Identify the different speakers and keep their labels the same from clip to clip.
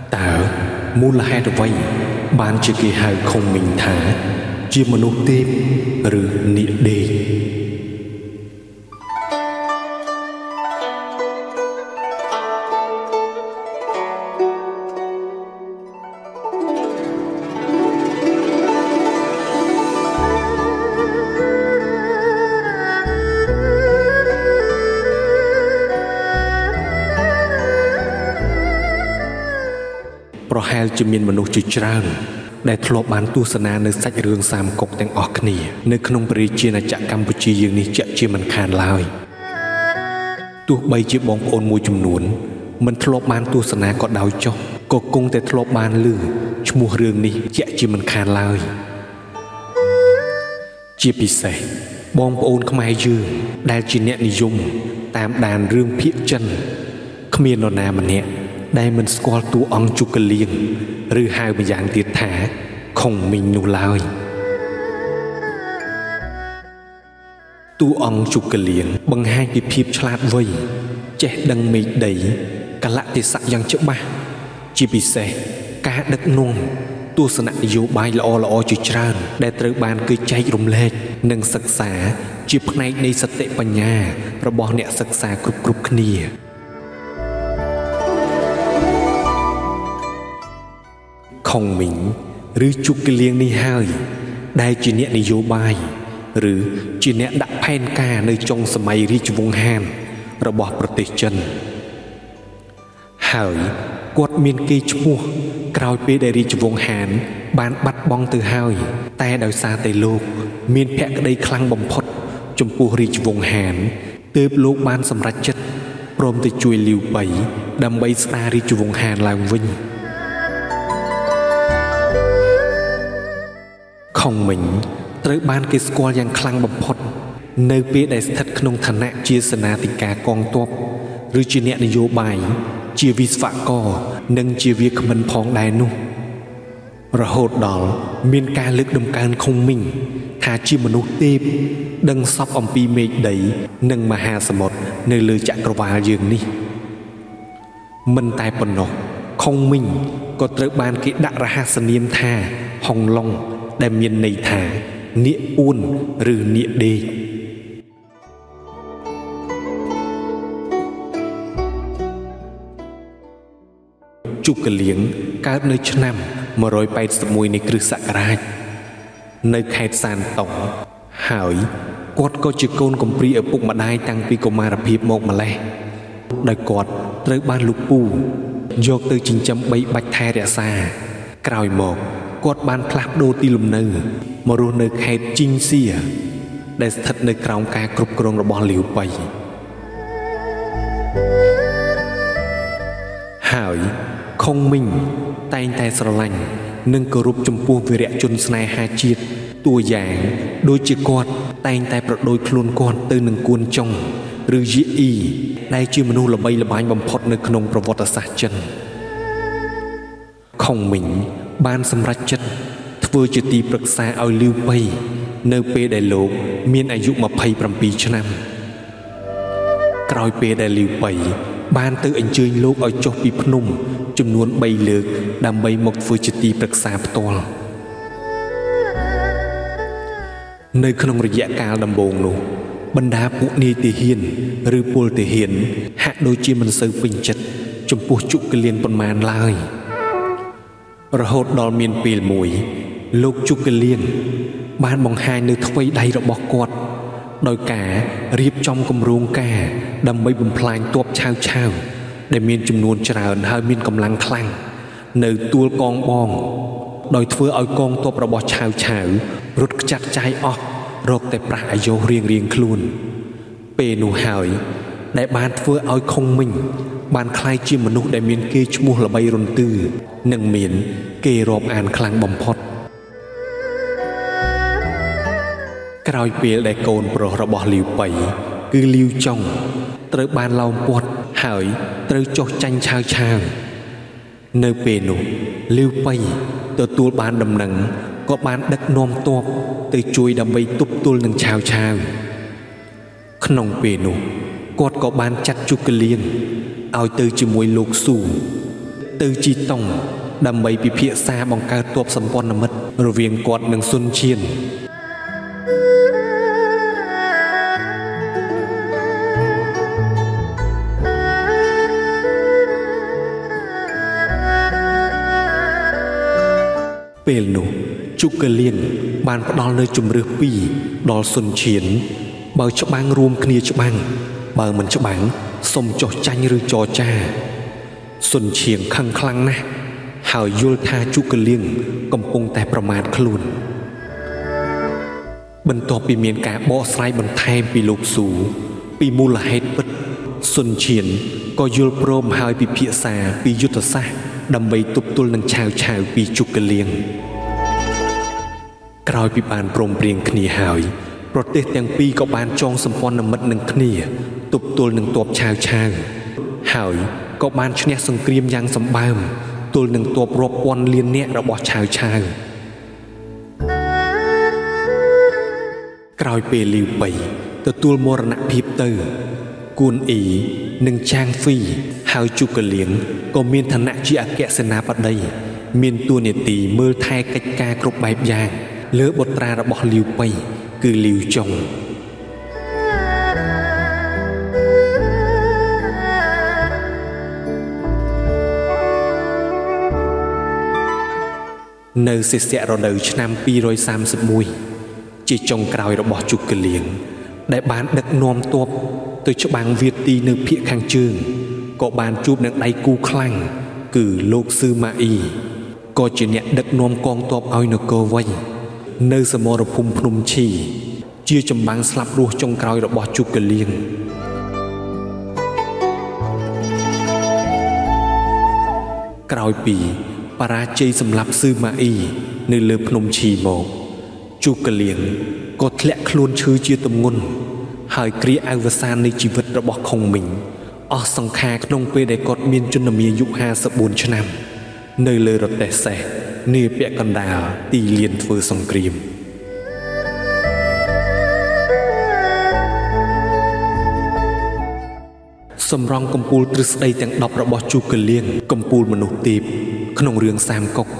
Speaker 1: ตามูลเหตุไว้บานจะกี่หายคงมิงถาเจียมนุษย์เทพหรือนิเดប្រហែលជាមានមនុស្សជាច្រើនដែលធ្លាប់បានទស្សនានៅសាច់រឿងសាមកុកទាំងអស់គ្នានៅក្នុងព្រះរាជាណាចក្រកម្ពុជាយើងនេះជាក់ជាមិនខានឡើយទោះបីជាបងប្អូនមួយចំនួនមិនធ្លាប់បានទស្សនាក៏ដោយចុះក៏គង់តែធ្លាប់បានឮឈ្មោះរឿងនេះជាក់ជាមិនខានឡើយជាពិសេសបងប្អូនខ្មែរយើងដែលជាអ្នកនិយមតាមដានរឿងភាគចិនគ្មាននរណាម្នាក់ដែលមិនស្គាល់តួអង្គជុកលៀងឬហៅម្យ៉ាងទៀតថាខុងមីងនោះឡើយតួអង្គជុកលៀងបង្ហាញពីភាពឆ្លាតវៃចេះដឹងមេឃដីកលៈទេសៈយ៉ាងច្បាស់ជាពិសេសការដឹកនាំទស្សនៈនយោបាយល្អៗជាច្រើនដែលត្រូវបានគេចែករំលែកនិងសិក្សាជាផ្នែកនៃសតិបញ្ញារបស់អ្នកសិក្សាគ្រប់គ្នាខុងមីងឬជុកលៀងនេះហើយដែលជាអ្នកនយោបាយឬជាអ្នកដាក់ផែនការនៅចុងសម័យរាជវង្សហានរបស់ប្រទេសចិនហើយគាត់មានគេឈ្មោះក្រោយពេលដែលរាជវង្សហានបានបាត់បង់ទៅហើយតែដោយសារតែលោកមានភក្តីខ្លាំងបំផុតចំពោះរាជវង្សហានទើបលោកបានសម្រេចចិត្តព្រមទៅជួយលាវប៉ៃដើម្បីស្ដាររាជវង្សហានឡើងវិញខុងមីងត្រូវបានគេស្គាល់យ៉ាងខ្លាំងបំផុតនៅពេលដែលស្ថិតក្នុងឋានៈជាសេនាធិការកងទ័ពឬជាអ្នកនយោបាយជាវិស្វករនិងជាវាគ្មិនផងដែរនោះរហូតដល់មានការលើកតម្កើងខុងមីងថាជាមនុស្សទេពដឹងសពអំពីមេឃដីនិងមហាសមុទ្រនៅលើចក្រវាឡយើងនេះមិនតែប៉ុណ្ណោះខុងមីងក៏ត្រូវបានគេដាក់រហស្សនាមថាហុងឡុងដែលមានន័យថានាគអួនឬនាគដេកជុកលៀងកើតនៅឆ្នាំ181នៃគ្រិស្តសករាជនៅខេត្តសានតុងហើយគាត់ក៏ជាកូនកំព្រាឪពុកម្ដាយតាំងពីកុមារភាពមកម្លេះដោយគាត់ត្រូវបានលោកពូយកទៅចិញ្ចឹមបីបាច់ថែរក្សាក្រោយមកគាត់បានផ្លាស់ប្ដូរទីលំនៅមករស់នៅខេត្តជីងសៀដែលស្ថិតនៅក្រោមការគ្រប់គ្រងរបស់លាវប៉ៃហើយខុងមីងតែងតែស្រឡាញ់និងគោរពចំពោះវីរៈជនស្នេហាជាតិតួយ៉ាងដូចជាគាត់តែងតែប្រដូចខ្លួនគាត់ទៅនឹងគួនចុងឬយីអ៊ីដែលជាមនុស្សល្បីល្បាញបំផុតនៅក្នុងប្រវត្តិសាស្ត្រចិនខុងមីងបានសម្រេចចិត្តធ្វើជាទីប្រឹក្សាឲ្យលាវប៉ៃនៅពេលដែលលោកមានអាយុ27ឆ្នាំក្រោយពេលដែលលាវប៉ៃបានទៅអញ្ជើញលោកឲ្យចុះពីភ្នំចំនួន3លើកដើម្បីមកធ្វើជាទីប្រឹក្សាផ្ទាល់នៅក្នុងរយៈកាលដំបូងនោះបណ្ដាពួកនាយទាហានឬពលទាហានហាក់ដូចជាមិនសូវពេញចិត្តចំពោះជុកលៀងប៉ុន្មានឡើយរហូតដល់មានពេលមួយលោកជុកលៀងបានបង្ហាញនៅថ្វីដៃរបស់គាត់ដោយការរៀបចំគម្រោងការដើម្បីបំផ្លាញទ័ពឆាវដែលមានចំនួនច្រើនហើយមានកម្លាំងខ្លាំងនៅទួលកងបងដោយធ្វើឲ្យកងទ័ពរបស់ឆាវរត់ខ្ចាត់ចាយអស់រកតែប្រាស់អាយុរៀងខ្លួនពេលនោះហើយដែលបានធ្វើឲ្យខុងមីងបានក្លាយជាមនុស្សដែលមានគេឈ្មោះល្បីរន្ទឺនិងមានគេរាប់អានខ្លាំងបំផុតក្រោយពេលដែលកូនប្រុសរបស់លាវប៉ៃគឺលាវចុងត្រូវបានឡោមព័ទ្ធហើយត្រូវចុះចាញ់ឆាវនៅពេលនោះលាវប៉ៃទទួលបានដំណឹងក៏បានដឹកនាំទ័ពទៅជួយដើម្បីទប់ទល់នឹងឆាវក្នុងពេលនោះគាត់ក៏បានចាត់ជុកលៀងឲ្យទៅជាមួយលោកស៊ូទៅជីតុងដើម្បីពិភាក្សាបង្កើតទ័ពសម្ព័ន្ធមិត្តរវាងគាត់និងស៊ុនឈៀនពេលនោះជុកកលៀងបានផ្ដល់នូវជំរឿស2ដល់ស៊ុនឈៀនបើច្បាំងរួមគ្នាច្បាំងបើមិនច្បាំងសុំចុះចាញ់ឬចរចាស៊ុនឈៀងខឹងខ្លាំងណាស់ហើយយល់ថាជុកកលៀងកំពុងតែប្រមាថខ្លួនបន្ទាប់ពីមានការបកស្រាយបន្ថែមពីលោកស៊ូពីមូលហេតុពិតស៊ុនឈៀនក៏យល់ព្រមហើយពិភាក្សាពីយុទ្ធសាស្ត្រដើម្បីទប់ទល់នឹងឆាវពីជុកកលៀងក្រោយពីបានព្រមព្រៀងគ្នាហើយប្រទេសទាំងពីរក៏បានចងសម្ព័ន្ធមិត្តនឹងគ្នាទប់ទល់នឹងទ័ពឆាវហើយក៏បានឈ្នះសង្គ្រាមយ៉ាងសម្បើមទល់នឹងទ័ពរាប់ពាន់លាននាក់របស់ឆាវក្រោយពេលលីវប៉ៃទទួលមរណភាពទៅគួនអ៊ីនិងឆាងហ្វីហើយជុកកលៀងក៏មានឋានៈជាអគ្គសេនាបតីមានតួនាទីមើលថែកិច្ចការគ្រប់បែបយ៉ាងលើបុត្រារបស់លីវប៉ៃគឺលីវចុងនៅសិស្សរដូវឆ្នាំ231ជាចុងក្រោយរបស់ជុកកលៀងដែលបានដឹកនាំទ័ពទៅច្បាំងវាទីនៅភាគខាងជើងក៏បានជួបនឹងដៃគូខ្លាំងគឺលោកស៊ឺម៉ាអ៊ីក៏ជាអ្នកដឹកនាំកងទ័ពឲ្យនគរវិញនៅសមរភូមិភ្នំឈីជាចម្បាំងស្លាប់រស់ចុងក្រោយរបស់ជុកកលៀងក្រោយពីបរាជ័យសម្លាប់ស៊ឺម៉ាអ៊ីនៅលើភ្នំឈីមកជុកកលៀងក៏ធ្លាក់ខ្លួនឈឺជាទម្ងន់ហើយគ្រាអវសាននៃជីវិតរបស់ខុងមីងអស់សង្ខារក្នុងពេលដែលគាត់មានជន្មាយុ54ឆ្នាំនៅលើរទេះសេះនាពាក់កណ្ដាលទីលានធ្វើសង្គ្រាមសម្រងកំពូលទ្រឹស្ដីទាំង10របស់ជូកលៀងកំពូលមនុស្សទេពក្នុងរឿងសាមកុក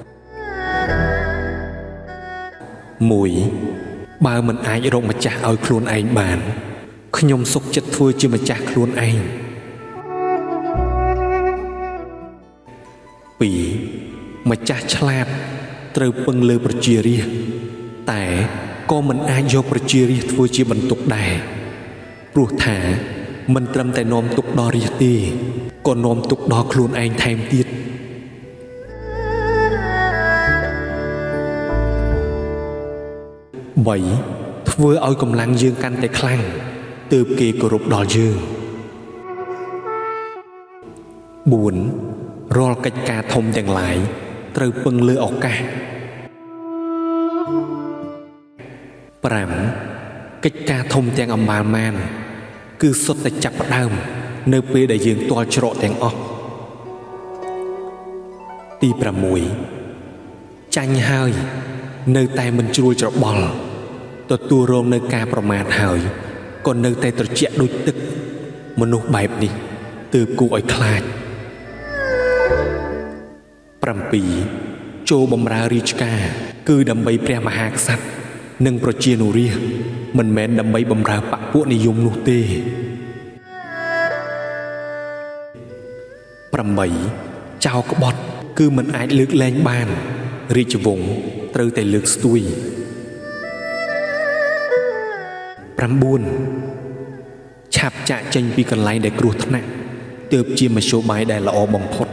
Speaker 1: 1បើមិនអាចរកម្ចាស់ឲ្យខ្លួនឯងបានខ្ញុំសុខចិត្តធ្វើជាម្ចាស់ខ្លួនឯង2ម្ចាស់ឆ្លាតត្រូវពឹងលើប្រជារាស្ត្រតែក៏មិនអាចយកប្រជារាស្ត្រធ្វើជាបន្ទុកដែរព្រោះថាមិនត្រឹមតែនាំទុកដល់រាស្ត្រទេក៏នាំទុកដល់ខ្លួនឯងថែមទៀត3ធ្វើឲ្យកម្លាំងយើងកាន់តែខ្លាំងទើបគេគោរពដល់យើង4រាល់កិច្ចការធំទាំងឡាយត្រូវពឹងលើឱកាស5កិច្ចការធំទាំងអម្បាលម៉ានគឺសុទ្ធតែចាប់ផ្ដើមនៅពេលដែលយើងទាល់ច្រកទាំងអស់ទី6ចាញ់ហើយនៅតែមិនជ្រួលច្របល់ទទួលរងនៅការប្រមាថហើយក៏នៅតែត្រជាក់ដូចទឹកមនុស្សបែបនេះទើបគួរឲ្យខ្លាច7ចូលបម្រើរាជការគឺដើម្បីព្រះមហាក្សត្រនិងប្រជានុរាស្ត្រមិនមែនដើម្បីបម្រើបព្វនិយមនោះទេ8ចៅក្បត់គឺមិនអាចលើកលែងបានរាជវង្សត្រូវតែលើកស្ទួយ9ឆាប់ចាក់ចេញពីកន្លែងដែលគ្រោះថ្នាក់ទើបជាមធ្យោបាយដែលល្អបំផុត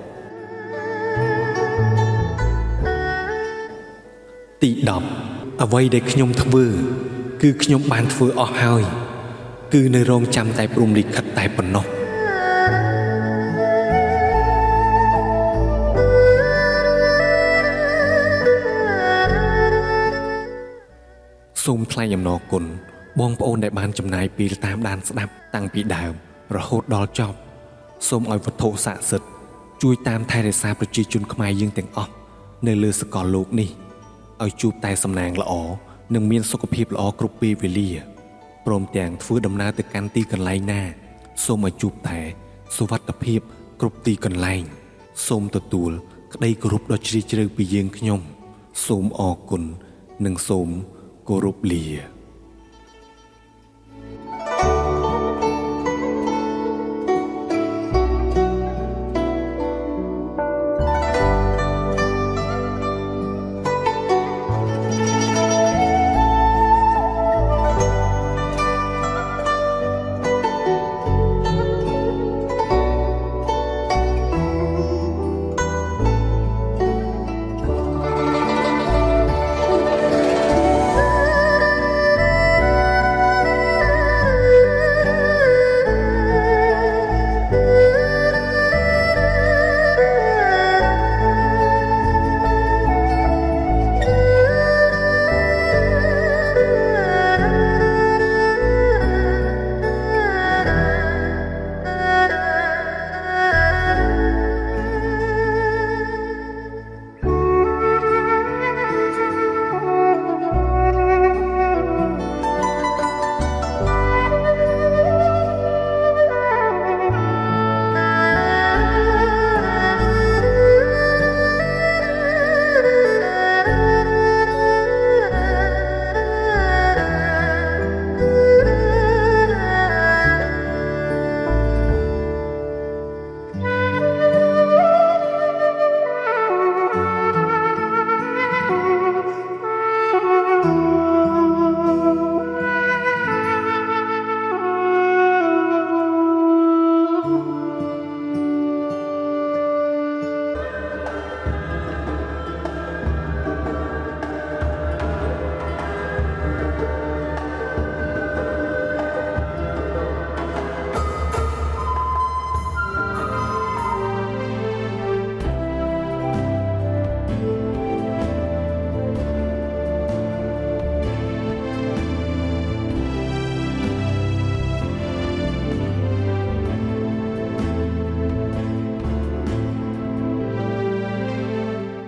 Speaker 1: ទី10អ្វីដែលខ្ញុំធ្វើគឺខ្ញុំបានធ្វើអស់ហើយគឺនៅរងចាំតែព្រំលិខិតតែប៉ុណ្ណោះសូមថ្លែងអំណរគុណបងប្អូនដែលបានចំណាយពេលតាមដានស្ដាប់តាំងពីដើមរហូតដល់ចប់សូមឲ្យវត្ថុស័ក្តិសិទ្ធិជួយតាមថែរក្សាប្រជាជនខ្មែរយើងទាំងអស់នៅលើសកលលោកនេះឲ្យជួបតែសំណាងល្អនិងមានសុខភាពល្អគ្រប់ពេលវេលាព្រមទាំងធ្វើដំណើរទៅកាន់ទីកន្លែងណាសូមឲ្យជួបតែសុវត្ថិភាពគ្រប់ទីកន្លែងសូមទទួលក្តីគោរពដ៏ជ្រាលជ្រៅពីយើងខ្ញុំសូមអរគុណនិងសូមគោរពលា